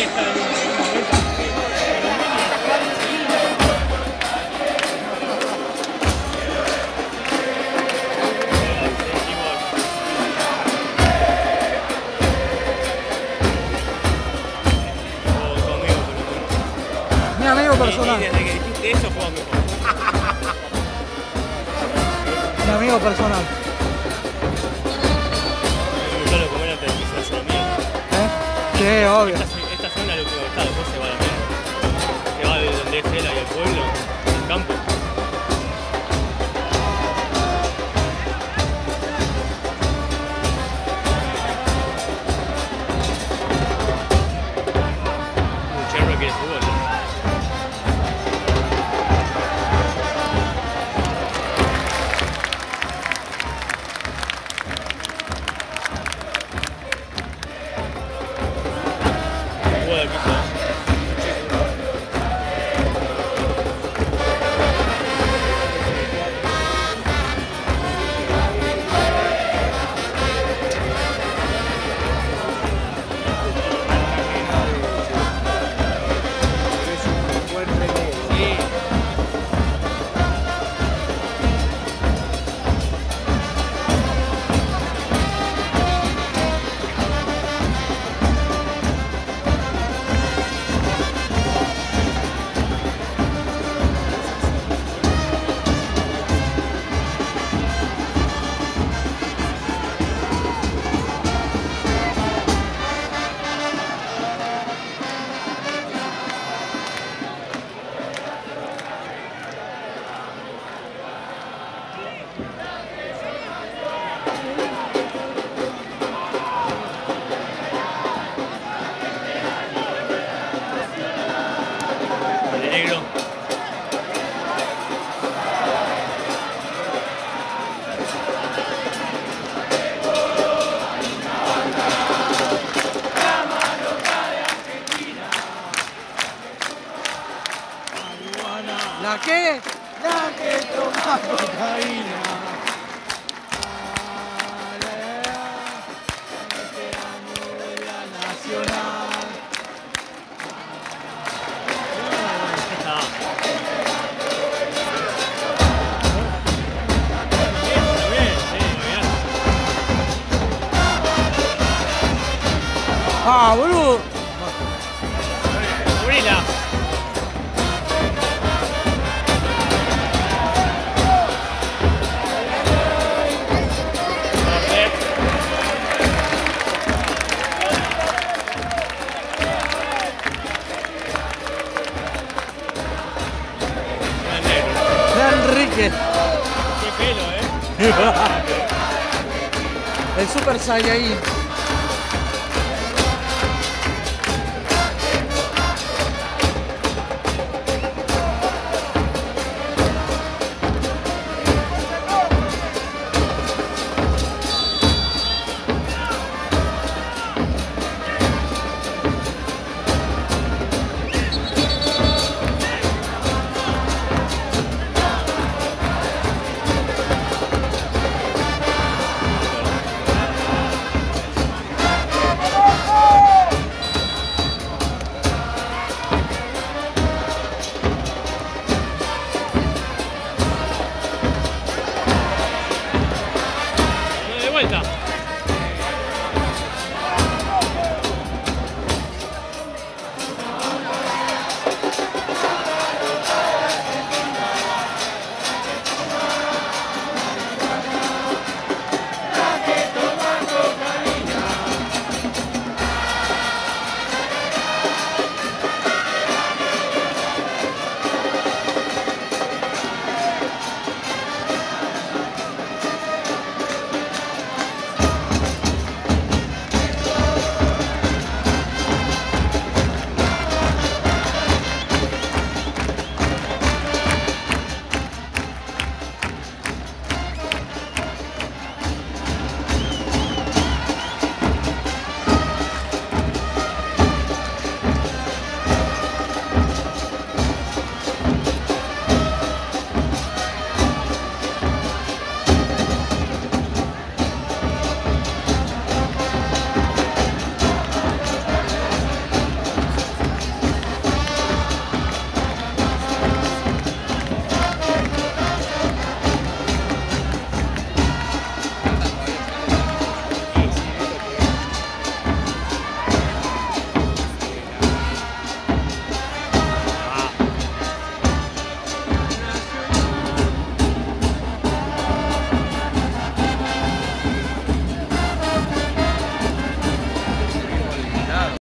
Mi amigo personal. Desde que dijiste eso, juego mejor. Mi amigo personal. Me gustó lo comer antes de que se hace la mierda. Sí, obvio. Esta zona es lo que está, después se va a la mierda. Se va de donde es él, ahí al pueblo, al campo. Cherro quiere fútbol. Negro. ¿La qué? La que toma cocaína. Nacional. Ah, boludo. Abrila. Enrique. Qué pelo, El Super Saiyajin.